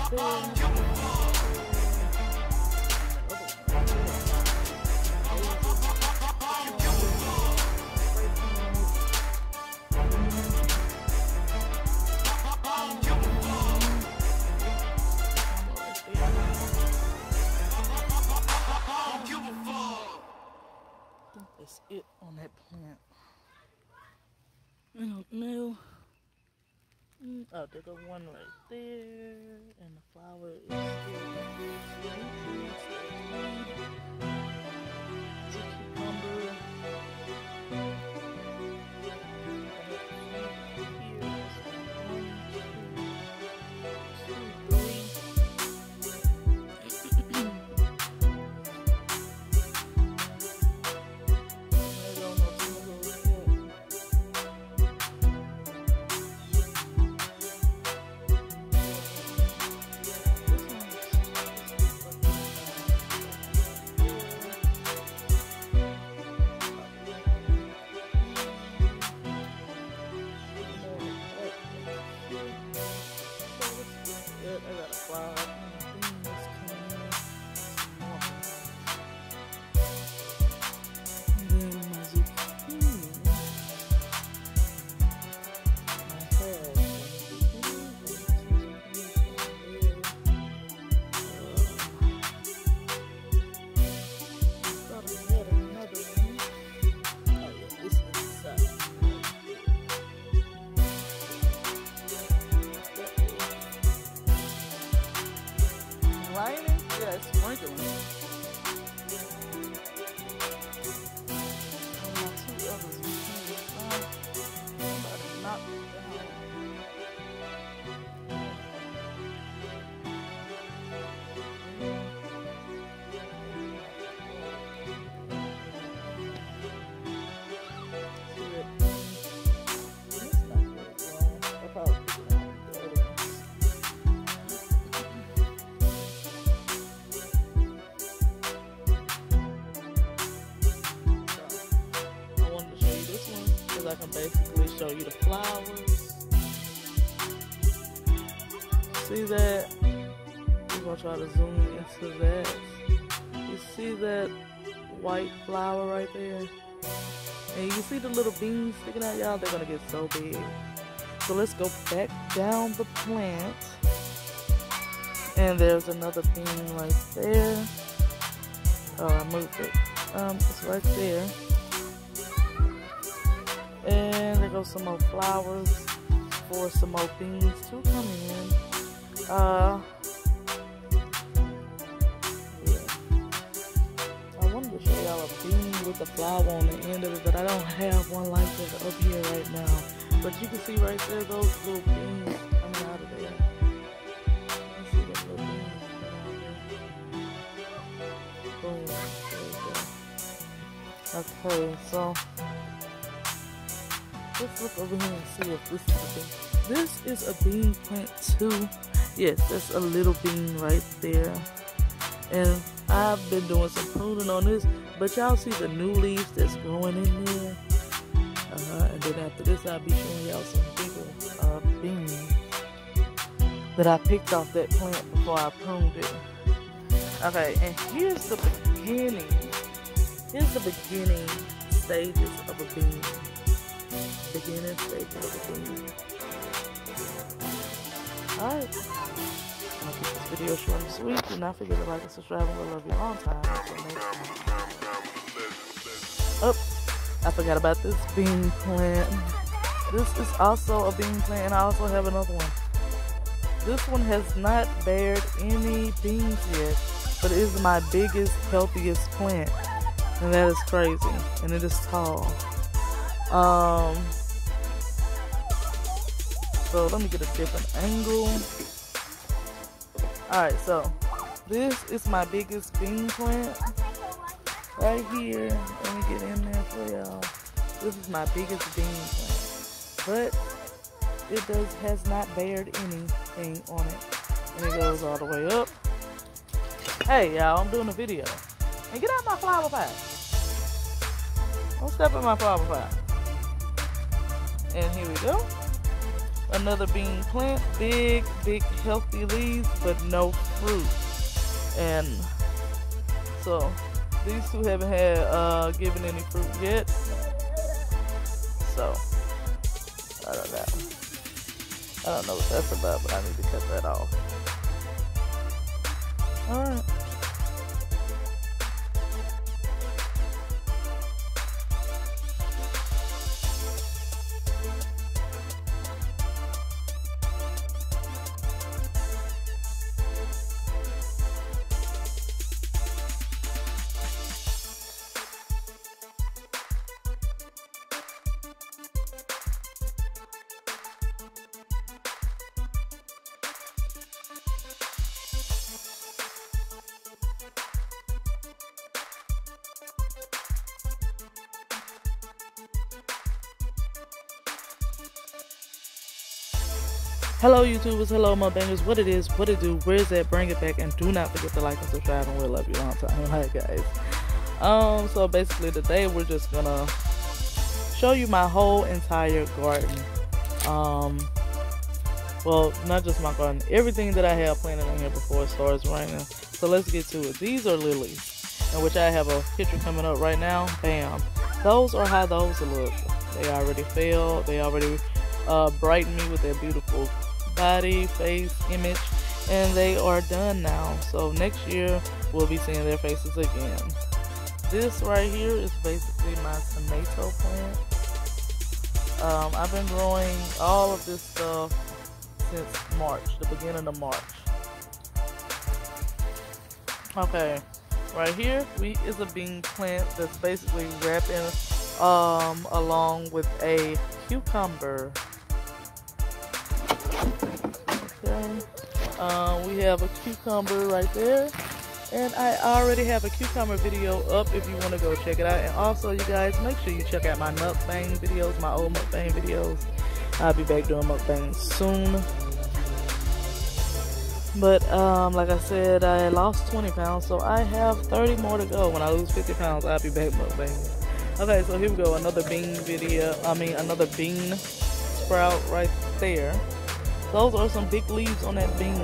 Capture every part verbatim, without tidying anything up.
That's it on that plant. I don't know. Oh, there's the one right there, and the flower is still it's a cucumber. I can basically show you the flowers. See that? We're gonna try to zoom into that. You see that white flower right there? And you can see the little beans sticking out, y'all. They're gonna get so big. So let's go back down the plant. And there's another bean right there. Oh, I moved it. Um, it's right there. And there goes some more flowers for some more beans to come in. Uh, yeah. I wanted to show y'all a bean with a flower on the end of it, but I don't have one like that up here right now. But you can see right there those little beans coming out of there. Let's see those little beans coming out there. Boom. There we go. Okay, so let's look over here and see if this is a bean. This is a bean plant too. Yes, that's a little bean right there. And I've been doing some pruning on this, but y'all see the new leaves that's growing in there. Uh, and then after this, I'll be showing y'all some bigger uh, beans that I picked off that plant before I pruned it. Okay, and here's the beginning. Here's the beginning stages of a bean. Beginning stages of a bean. Alright. I'll keep this video short and sweet. Do not forget to like and subscribe, and we'll love you a long time. Oh, I forgot about this bean plant. This is also a bean plant, and I also have another one. This one has not bared any beans yet, but it is my biggest, healthiest plant. And that is crazy. And it is tall. Um, so let me get a different angle. Alright, so this is my biggest bean plant right here. Let me get in there for y'all. This is my biggest bean plant, but it does has not bared anything on it, and it goes all the way up. Hey y'all, I'm doing a video, and get out my flower pot. Don't step in my flower pot. And here we go. another bean plant. Big, big, healthy leaves, but no fruit. And so these two haven't had uh, given any fruit yet. So I don't know. I don't know what that's about, but I need to cut that off. All right. Hello YouTubers, hello mukbangers, what it is, what it do, where is that, bring it back, and do not forget to like and subscribe, and we'll love you a long time. Alright guys, um, so basically today we're just gonna show you my whole entire garden. Um, well, not just my garden, everything that I have planted in here before it starts raining. So let's get to it. These are lilies, in which I have a picture coming up right now. Bam. Those are how those look. They already fell, they already uh, brightened me with their beautiful body, face, image, and they are done now. So next year we'll be seeing their faces again. This right here is basically my tomato plant. Um, I've been growing all of this stuff since March, the beginning of March. Okay, right here we is a bean plant that's basically wrapping um, along with a cucumber. Okay, uh, we have a cucumber right there, and I already have a cucumber video up if you want to go check it out. And also, you guys, make sure you check out my mukbang videos, my old mukbang videos. I'll be back doing mukbangs soon. But um, like I said, I lost twenty pounds, so I have thirty more to go. When I lose fifty pounds, I'll be back mukbanging. Okay, so here we go, another bean video. I mean, another bean sprout right there. Those are some big leaves on that bean.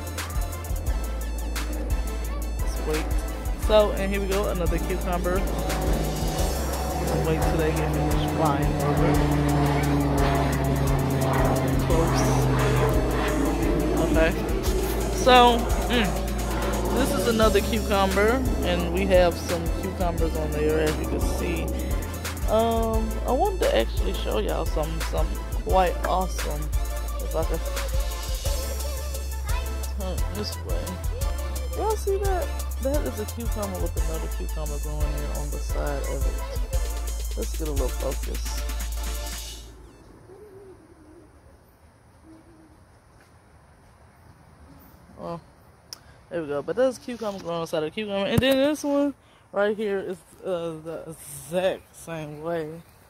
Sweet. So, and here we go, another cucumber. Wait till they get finished flying over. Close. Okay. So, mm, this is another cucumber, and we have some cucumbers on there, as you can see. Um, I wanted to actually show y'all something, something quite awesome. If I could turn this way. Y'all see that? That is a cucumber with another cucumber growing in on the side of it. Let's get a little focus. Oh, there we go. But there's cucumber growing on the side of the cucumber. And then this one right here is uh, the exact same way.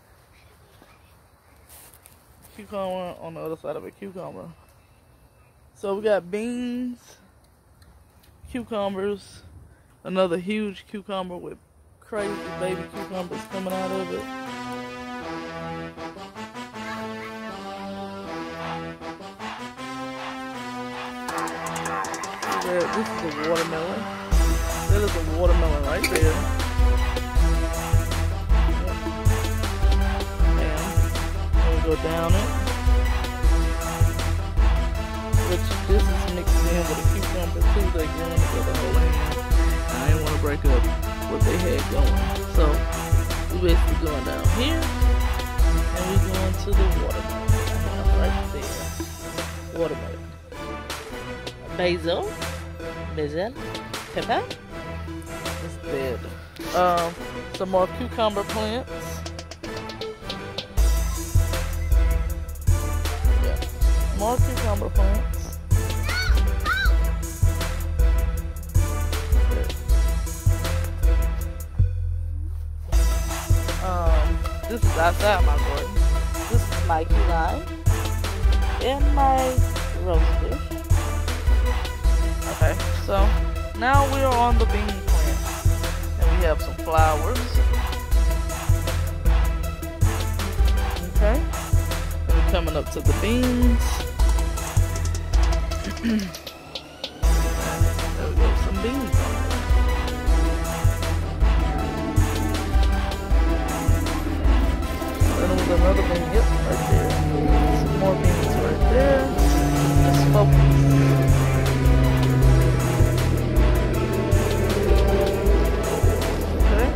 Cucumber on the other side of a cucumber. So we got beans, cucumbers, another huge cucumber with crazy baby cucumbers coming out of it. This is a watermelon. That is a watermelon right there. And we'll go down it. Which this is mixed in with a cucumber too. They growing together whole hand. I didn't want to break up what they had going. So we basically going down here, and we're going to the watermelon. Right there. Watermelon. Basil. Basil. Pepper. It's dead. Um, some more cucumber plants. Yeah. More cucumber plants. Um, this is outside my garden. This is my key lime and my rose bush. Okay, so now we are on the bean plant, and we have some flowers. Okay, and the coming up to the beans. There we go, some beans on it. Then with another bean, yep, right there. Some more beans right there. Just focus. Okay.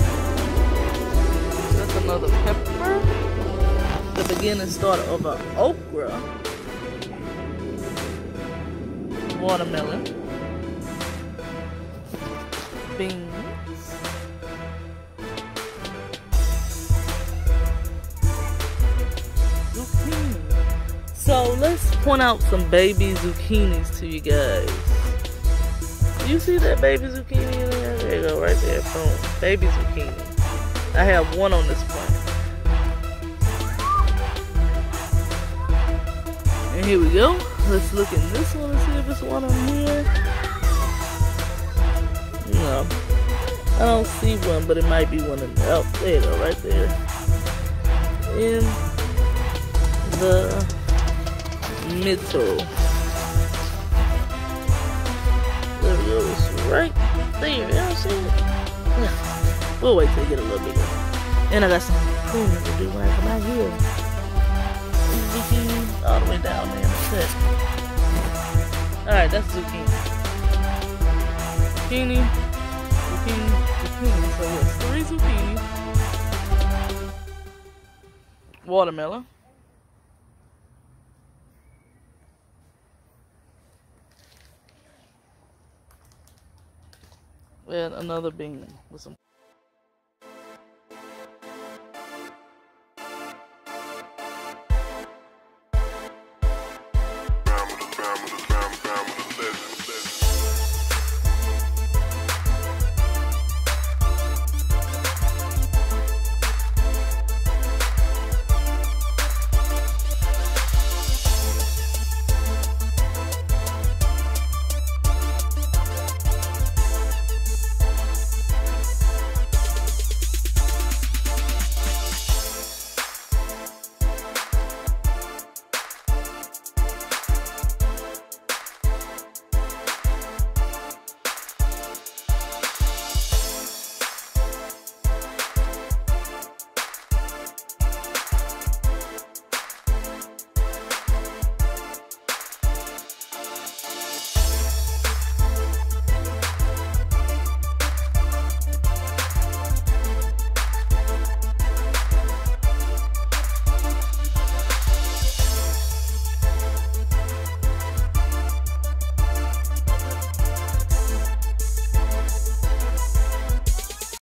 That's another pepper. The beginning start of an okra. Watermelon. Beans. So let's point out some baby zucchinis to you guys. Do you see that baby zucchini in there? There you go, right there. Boom. Baby zucchini. I have one on this plant. And here we go. Let's look in this one and see if it's one on here. No. I don't see one, but it might be one in there. Oh, there you go, right there. In the middle. There it goes, right there. Y'all see it? Yeah. We'll wait till it get a little bigger. And I got some pruning to do when I come out here. Zucchini all the way down there in the set. Alright, that's zucchini. Zucchini, zucchini, zucchini. So yes, three zucchini. Watermelon. And another bean with some